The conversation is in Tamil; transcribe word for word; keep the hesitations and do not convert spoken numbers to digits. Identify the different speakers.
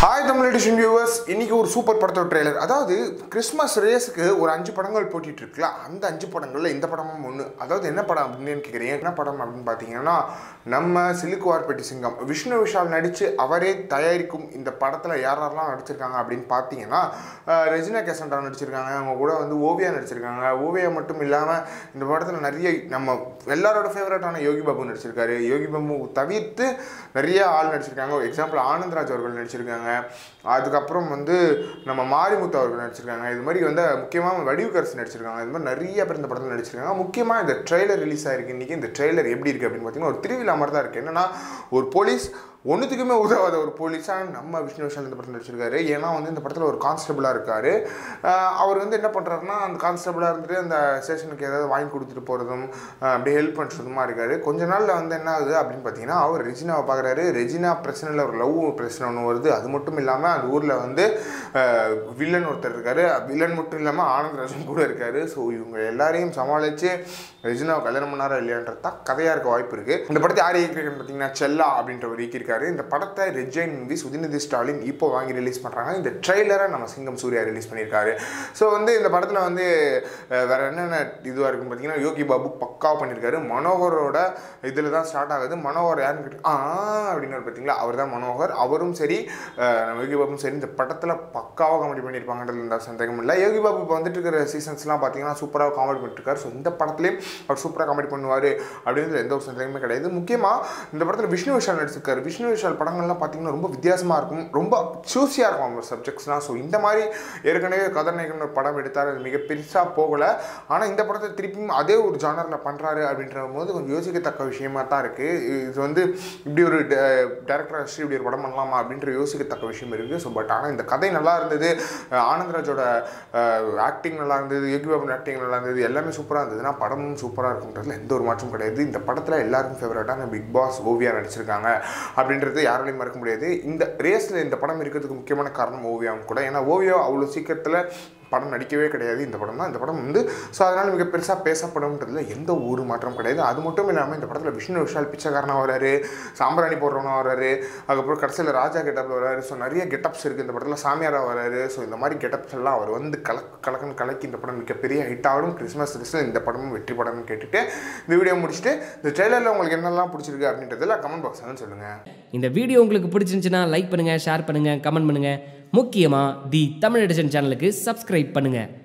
Speaker 1: Hi Tamil edition viewers, இன்னைக்கு ஒரு சூப்பர் படத்தோட ட்ரெய்லர். அதாவது கிறிஸ்மஸ் ரேஸ்க்கு ஒரு அஞ்சு படங்கள் போட்டிட்டு இருக்குல. அந்த அஞ்சு படங்கள்ல இந்த படமும் ஒன்னு. அதாவது என்ன படம் அப்படினு கேக்குறீங்க. என்ன படம் அப்படினு பாத்தீங்கன்னா நம்ம சிலுக்குவார்பட்டி சிங்கம் விஷ்ணு விஷால் நடிச்சு அவரே தயாரிக்கும் இந்த படத்துல யார் யாரெல்லாம் நடிச்சிருக்காங்க அப்படினு பாத்தீங்கன்னா ரெஜினா கேசண்ட்ரா நடிச்சிருக்காங்க. அவங்க கூட வந்து ஓவியா நடிச்சிருக்காங்க. ஓவியா மட்டும் இல்லாம இந்த படத்துல நிறைய நம்ம எல்லாரோட ஃபேவரட்டான யோகி பாபு நடிச்சிருக்காரு. யோகி பாபு தவிர்த்து நிறைய ஆள் நடிச்சிருக்காங்க. எக்ஸாம்பிள் ஆனந்த்ராஜ் அவர்கள் நடிச்சிருக்காங்க. அதுக்கப்புறம் வந்து நம்ம மாரிமுத்து அவர்கள் நடிச்சிருக்காங்க. இது மாதிரி வந்து முக்கியமாக வடிவுக்கரசு நடிச்சிருக்காங்க. இது மாதிரி நிறைய பேர் இந்த படத்தில் நடிச்சிருக்காங்க. முக்கியமாக இந்த ட்ரெய்லர் ரிலீஸ் ஆயிருக்கு இன்னைக்கு. இந்த ட்ரெய்லர் எப்படி இருக்குது அப்படின்னு பார்த்தீங்கன்னா ஒரு திருவிழா மாதிரி தான் இருக்குது. என்னன்னா ஒரு போலீஸ் ஒன்றுத்துக்குமே உதவாத ஒரு போலீஸாக நம்ம விஷ்ணு விஷால் இந்த படத்தில் நடிச்சிருக்காரு. ஏன்னா வந்து இந்த படத்தில் ஒரு கான்ஸ்டபிளாக இருக்கார். அவர் வந்து என்ன பண்ணுறாருன்னா அந்த கான்ஸ்டபிளாக இருந்துட்டு அந்த ஸ்டேஷனுக்கு ஏதாவது வாங்கி கொடுத்துட்டு போகிறதும் அப்படியே ஹெல்ப் பண்ணுறதுமா இருக்கார். கொஞ்ச நாளில் வந்து என்ன ஆகுது அப்படின்னு பார்த்தீங்கன்னா அவர் ரெஜினாவை பார்க்குறாரு. ரெஜினா பிரச்சனையில் ஒரு லவ் பிரச்சனை ஒன்று வருது. அது மட்டும் இல்லாமல் அந்த ஊரில் வந்து வில்லன் ஒருத்தர் இருக்கார். வில்லன் மட்டும் இல்லாமல் ஆனந்த்ராஜன் கூட இருக்கார். ஸோ இவங்க எல்லாரையும் சமாளித்து ரெஜினாவை கல்யாணம் பண்ணாரா இல்லையான்றது தான் கதையாக இருக்க வாய்ப்பு இருக்குது. இந்த படத்தை யார் இயக்கிருக்காருன்னு பார்த்தீங்கன்னா செல்லா அப்படின்ற ஒரு இயக்கியிருக்காரு. இந்த படத்தை ரெஜைன் மூவிஸ் உதயநிதி ஸ்டாலின் இப்போ வாங்கி ரிலீஸ் பண்ணுறாங்க. இந்த ட்ரெய்லரை நம்ம சிங்கம் சூர்யா ரிலீஸ் பண்ணியிருக்காரு. ஸோ வந்து இந்த படத்தில் வந்து வேற என்னென்ன இதுவாக இருக்குன்னு பார்த்தீங்கன்னா யோகி பாபு பக்காவாக பண்ணியிருக்காரு. மனோகரோட இதில் தான் ஸ்டார்ட் ஆகுது. மனோகர் யாருன்னு கேட்டு ஆ அப்படின்னு பார்த்தீங்களா, அவர் தான் மனோகர். அவரும் சரி நம்ம யோகி பாபும் சரி இந்த படத்தில் பக்காவாக காமெடி பண்ணியிருப்பாங்கன்றது எந்த சந்தேகம் இல்லை. யோகி பாபு இப்போ வந்துட்டு இருக்கிற சீசன்ஸ்லாம் பார்த்தீங்கன்னா சூப்பராக காமெடி பண்ணிட்டுருக்காரு. ஸோ இந்த படத்துலேயும் அவர் சூப்பராக காமெடி பண்ணுவார் அப்படின்றது எந்த ஒரு சந்தேகமே கிடையாது. முக்கியமாக இந்த படத்தில் விஷ்ணு விஷால் நடிச்சிருக்காரு. விஷ்ணு விஷால் படங்கள்லாம் பார்த்தீங்கன்னா ரொம்ப வித்தியாசமாக இருக்கும், ரொம்ப சூஸியாக இருக்கும் அவங்க சப்ஜெக்ட்ஸ்லாம். ஸோ இந்த மாதிரி ஏற்கனவே கதாநாயகன் ஒரு படம் எடுத்தார், அது மிக பெருசாக போகலை. ஆனால் இந்த படத்தை திருப்பியும் அதே ஒரு ஜானரில் பண்ணுறாரு அப்படின்ற போது கொஞ்சம் யோசிக்கத்தக்க விஷயமா தான் இருக்குது. இது வந்து இப்படி ஒரு டேரக்டர் வச்சு இப்படி ஒரு படம் பண்ணலாமா அப்படின்ற யோசிக்கத்தக்க விஷயம் இருக்குது. ஸோ பட் ஆனால் இந்த கதை நல்லா இருந்தது, ஆனந்த்ராஜோட ஆக்டிங் நல்லா இருந்தது, யோகி பாபு ஆக்டிங் நல்லா இருந்தது, எல்லாமே சூப்பராக இருந்ததுன்னா படமும் சூப்பராக இருக்குன்றதுல எந்த ஒரு மாற்றம் கிடையாது. இந்த படத்தில் எல்லாருக்கும் ஃபேவரட்டான பிக் பாஸ் ஓவியா நடிச்சிருக்காங்க அப்படின்றது யாராலையும் மறக்க முடியாது. இந்த ரேஸில் இந்த படம் இருக்கிறதுக்கு முக்கியமான காரணம் ஓவியாவும் கூட. ஏன்னா ஓவியா அவ்வளோ சீக்கிரத்தில் படம் நடிக்கவே கிடையாது. இந்த படம் தான் இந்த படம் வந்து ஸோ அதனால் மிக பெருசாக பேசப்படும்ன்றதுல எந்த ஒரு மாற்றம் கிடையாது. அது மட்டும் இல்லாமல் இந்த படத்தில் விஷ்ணு விஷால் பிச்சைக்காரனாக வராரு, சாம்பிராணி போடுறவனாக வராரு, அதுக்கப்புறம் கடைசியில் ராஜா கெட்டப்பில் வராரு. ஸோ நிறைய கெட்டப்ஸ் இருக்குது இந்த படத்தில். சாமியாராக வராரு. ஸோ இந்த மாதிரி கெட்டப்ஸ் எல்லாம் அவர் வந்து கலக்கு கலக்குன்னு கலக்கி இந்த படம் மிகப்பெரிய ஹிட் ஆகும். கிறிஸ்மஸ் ரிலீஸில் இந்த படமும் வெற்றி படம்னு கேட்டுட்டு இந்த வீடியோ முடிச்சுட்டு இந்த ட்ரெய்லரில் உங்களுக்கு என்னெல்லாம் பிடிச்சிருக்கு அப்படின்றதுல கமெண்ட் பாக்ஸ் வந்து சொல்லுங்கள்.
Speaker 2: இந்த வீடியோ உங்களுக்கு பிடிச்சிருந்துச்சுன்னா லைக் பண்ணுங்கள், ஷேர் பண்ணுங்கள், கமெண்ட் பண்ணுங்கள். முக்கியமாக தி தமிழ் எடிஷன் சேனலுக்கு சப்ஸ்கிரைப் பண்ணுங்கள்.